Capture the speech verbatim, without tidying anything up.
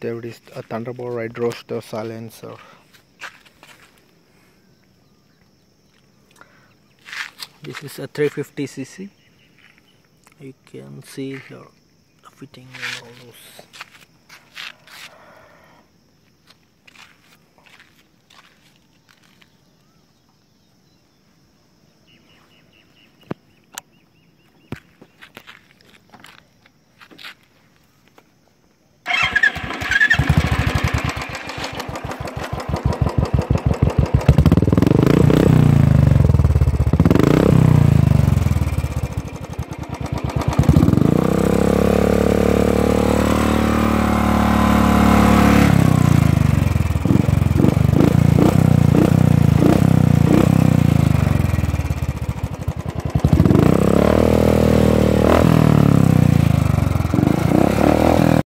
There is a Thunderbolt Red Roadster silencer. This is a three fifty c c. You can see here the fitting and all those.